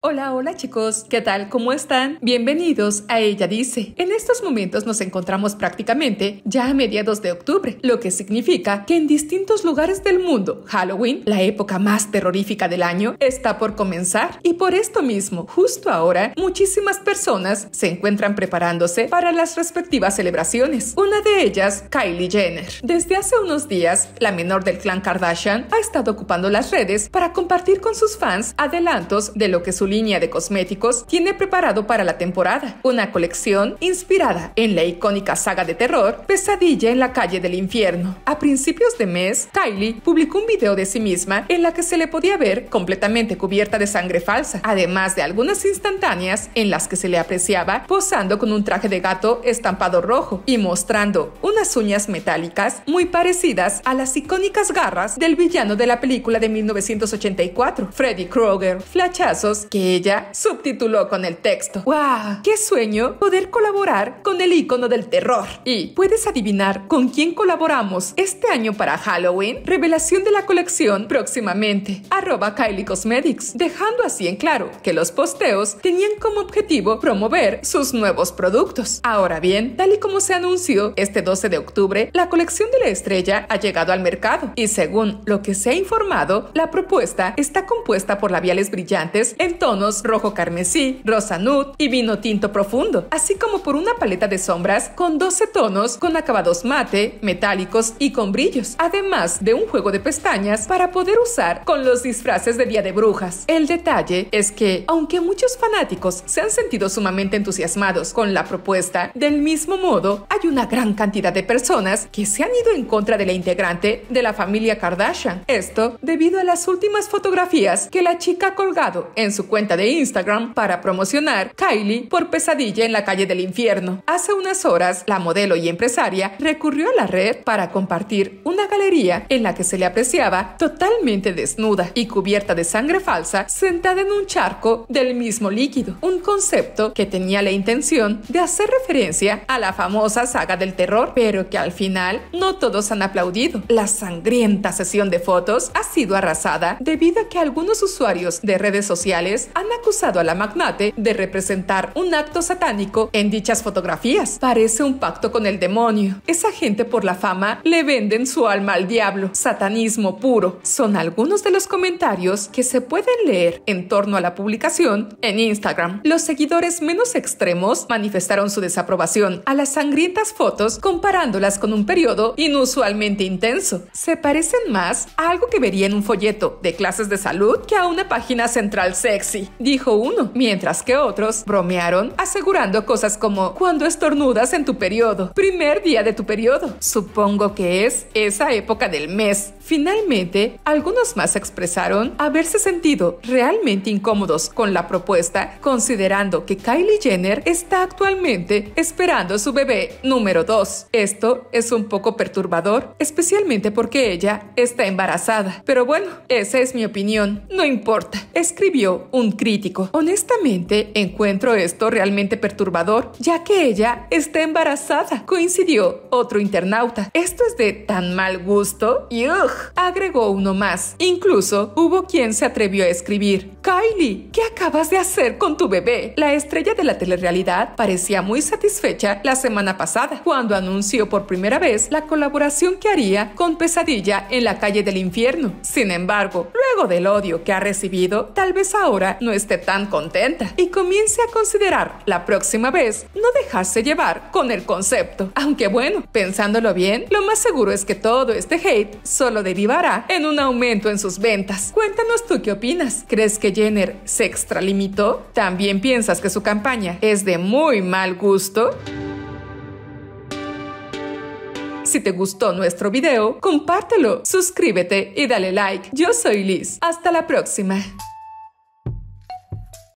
Hola, hola chicos, ¿qué tal? ¿Cómo están? Bienvenidos a Ella Dice. En estos momentos nos encontramos prácticamente ya a mediados de octubre, lo que significa que en distintos lugares del mundo, Halloween, la época más terrorífica del año, está por comenzar. Y por esto mismo, justo ahora, muchísimas personas se encuentran preparándose para las respectivas celebraciones. Una de ellas, Kylie Jenner. Desde hace unos días, la menor del clan Kardashian ha estado ocupando las redes para compartir con sus fans adelantos de lo que su línea de cosméticos tiene preparado para la temporada, una colección inspirada en la icónica saga de terror Pesadilla en la calle del infierno. A principios de mes, Kylie publicó un video de sí misma en la que se le podía ver completamente cubierta de sangre falsa, además de algunas instantáneas en las que se le apreciaba posando con un traje de gato estampado rojo y mostrando unas uñas metálicas muy parecidas a las icónicas garras del villano de la película de 1984, Freddy Krueger. Flachazos que ella subtituló con el texto: ¡Wow! ¡Qué sueño poder colaborar con el icono del terror! ¿Y puedes adivinar con quién colaboramos este año para Halloween? Revelación de la colección próximamente, @Kylie Cosmetics, dejando así en claro que los posteos tenían como objetivo promover sus nuevos productos. Ahora bien, tal y como se anunció este 12 de octubre, la colección de la estrella ha llegado al mercado y según lo que se ha informado, la propuesta está compuesta por labiales brillantes en tonos rojo carmesí, rosa nude y vino tinto profundo, así como por una paleta de sombras con 12 tonos con acabados mate, metálicos y con brillos, además de un juego de pestañas para poder usar con los disfraces de Día de Brujas. El detalle es que, aunque muchos fanáticos se han sentido sumamente entusiasmados con la propuesta, del mismo modo, hay una gran cantidad de personas que se han ido en contra de la integrante de la familia Kardashian. Esto debido a las últimas fotografías que la chica ha colgado en su cuenta de Instagram para promocionar Kylie por Pesadilla en la calle del infierno. Hace unas horas, la modelo y empresaria recurrió a la red para compartir una galería en la que se le apreciaba totalmente desnuda y cubierta de sangre falsa, sentada en un charco del mismo líquido, un concepto que tenía la intención de hacer referencia a la famosa saga del terror, pero que al final no todos han aplaudido. La sangrienta sesión de fotos ha sido arrasada debido a que algunos usuarios de redes sociales han acusado a la magnate de representar un acto satánico en dichas fotografías. Parece un pacto con el demonio. Esa gente por la fama le venden su alma al diablo. Satanismo puro. Son algunos de los comentarios que se pueden leer en torno a la publicación en Instagram. Los seguidores menos extremos manifestaron su desaprobación a las sangrientas fotos comparándolas con un periodo inusualmente intenso. Se parecen más a algo que vería en un folleto de clases de salud que a una página central sexy, dijo uno, mientras que otros bromearon asegurando cosas como: cuando estornudas en tu periodo, primer día de tu periodo, supongo que es esa época del mes. Finalmente, algunos más expresaron haberse sentido realmente incómodos con la propuesta, considerando que Kylie Jenner está actualmente esperando su bebé número 2. Esto es un poco perturbador, especialmente porque ella está embarazada. Pero bueno, esa es mi opinión, no importa, escribió un crítico. Honestamente, encuentro esto realmente perturbador, ya que ella está embarazada, coincidió otro internauta. Esto es de tan mal gusto. ¡Yuj! Agregó uno más. Incluso hubo quien se atrevió a escribir: Kylie, ¿qué acabas de hacer con tu bebé? La estrella de la telerrealidad parecía muy satisfecha la semana pasada, cuando anunció por primera vez la colaboración que haría con Pesadilla en la calle del infierno. Sin embargo, luego del odio que ha recibido, tal vez ahora no esté tan contenta y comience a considerar la próxima vez no dejarse llevar con el concepto. Aunque bueno, pensándolo bien, lo más seguro es que todo este hate solo derivará en un aumento en sus ventas. Cuéntanos tú qué opinas. ¿Crees que Jenner se extralimitó? ¿También piensas que su campaña es de muy mal gusto? Si te gustó nuestro video, compártelo, suscríbete y dale like. Yo soy Liz. Hasta la próxima.